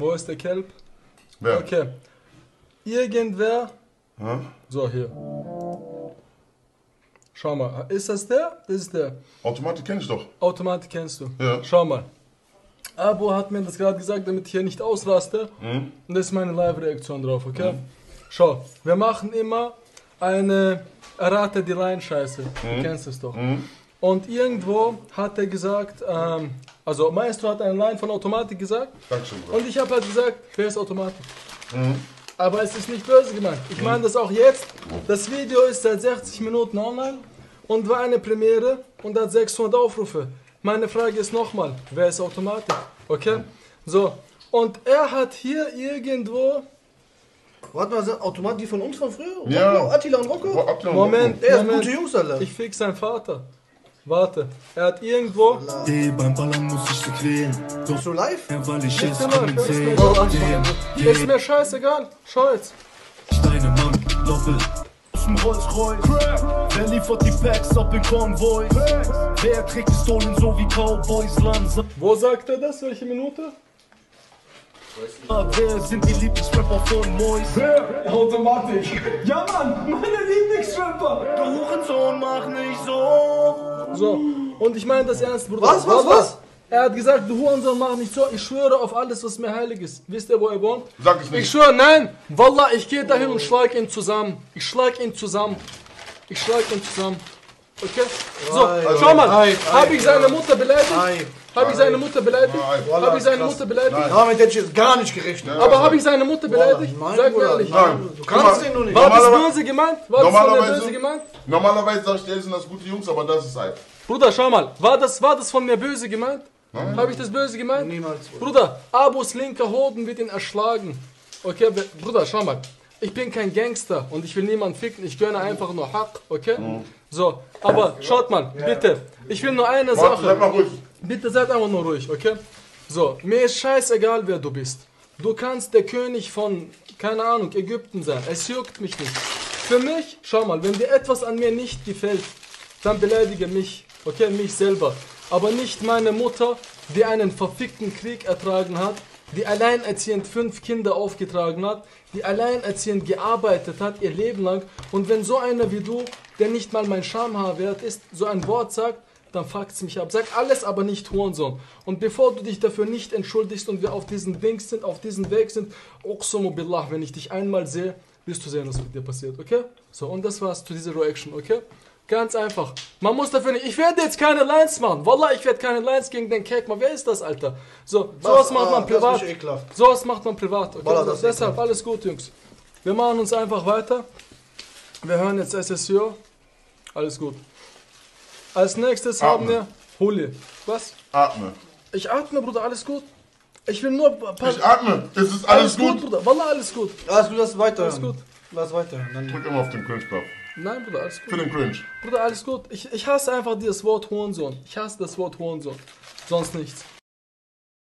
Wo ist der Kelp? Wer? Okay. Irgendwer. So, hier. Schau mal. Ist das der? Das ist der. Automatik kenn ich doch. Automatik kennst du. Ja. Schau mal. Abo hat mir das gerade gesagt, damit ich hier nicht ausraste. Und das ist meine Live-Reaktion drauf, okay? Schau, wir machen immer eine Errate die Line-Scheiße. Du kennst es doch. Und irgendwo hat er gesagt, also Maestro hat eine Line von Automatik gesagt. Dankeschön, Bruder. Und ich habe halt gesagt, wer ist Automatik? Aber es ist nicht böse gemeint. Ich meine das auch jetzt. Das Video ist seit 60 Minuten online und war eine Premiere und hat 600 Aufrufe. Meine Frage ist nochmal, wer ist Automatik? Okay? So, und er hat hier irgendwo... Warte mal, Automatik die von uns von früher? Ja. Rocco, Attila und Rocco? Moment, Der ist Moment. gute Jungs, Alter. Ich fick seinen Vater. Warte, er hat irgendwo... Beim Ballern muss ich sie quälen. Bist du live? Weil ich es Ist mir scheißegal. Schau jetzt. Steine Mann, Doppel. Aus dem Rolls-Royce. Wer liefert die Packs ab in Konvoi? Wer trägt Pistolen so wie Cowboys langsam? Wo sagt er das? Welche Minute? Wer sind die Lieblingsrapper von Mois? Automatik. Ja, Mann, meine Lieblingsrapper. Du Hurensohn, mach nicht so. So, und ich meine das ernst, Bruder. Was? Er hat gesagt, du Hurensohn, mach nicht so. Ich schwöre auf alles, was mir heilig ist. Wisst ihr, wo er wohnt? Sag es nicht. Ich schwöre, nein. Wallah, ich gehe dahin und schlag ihn zusammen. Ich schlag ihn zusammen. Okay? So, schau mal. Habe ich seine Mutter beleidigt? Habe ich seine Mutter beleidigt? Habe ich seine Mutter beleidigt? Damit hätte ich jetzt gar nicht gerechnet. Aber habe ich seine Mutter beleidigt? Nein, Sag mir Bruder, ehrlich. Nein. Du kannst den nur nicht. War das Normalerweise- böse gemeint? War das von mir böse gemeint? Normalerweise sag ich dir, sind das gute Jungs, aber das ist halt. Bruder, schau mal. War das von mir böse gemeint? Habe ich das böse gemeint? Niemals. Bruder, Abos linker Hoden wird ihn erschlagen. Okay, Bruder, schau mal. Ich bin kein Gangster und ich will niemanden ficken. Ich gönne einfach nur Hack, okay? So, aber schaut mal, bitte. Ich will nur eine Warte, bleib mal Sache. ruhig. Bitte seid einfach nur ruhig, okay? So, mir ist scheißegal, wer du bist. Du kannst der König von, keine Ahnung, Ägypten sein. Es juckt mich nicht. Für mich, schau mal, wenn dir etwas an mir nicht gefällt, dann beleidige mich, okay, mich selber. Aber nicht meine Mutter, die einen verfickten Krieg ertragen hat, die alleinerziehend 5 Kinder aufgetragen hat, die alleinerziehend gearbeitet hat, ihr Leben lang. Und wenn so einer wie du, der nicht mal mein Schamhaar wert ist, so ein Wort sagt, dann fuckt's mich ab. Sag alles, aber nicht Hurensohn. Und bevor du dich dafür nicht entschuldigst und wir auf diesen Dings sind, auf diesem Weg sind, Uqsumu billah, wenn ich dich einmal sehe, wirst du sehen, was mit dir passiert, okay? So, und das war's zu dieser Reaction, okay? Ganz einfach. Man muss dafür nicht. Ich werde jetzt keine Lines machen. Wallah, ich werde keine Lines gegen den Cake machen. Wer ist das, Alter? So, sowas macht man privat. Das ist ekelhaft. Sowas macht man privat. Okay? Wallah, das ist Deshalb alles gut, Jungs. Wir machen uns einfach weiter. Wir hören jetzt SSO. Alles gut. Als nächstes haben wir Huli. Was? Atme. Ich atme, Bruder, alles gut. Ich will nur. Ich atme. Es ist alles gut. Bruder. Wallah, alles gut. Alles gut, lass weiterhören. Alles gut. Lass weiterhören. Dann Drück immer auf den Cringe-Knopf. Nein, Bruder, alles Für gut. den Cringe. Bruder, alles gut. Ich hasse einfach dieses Wort Hurensohn. Ich hasse das Wort Hurensohn. Sonst nichts.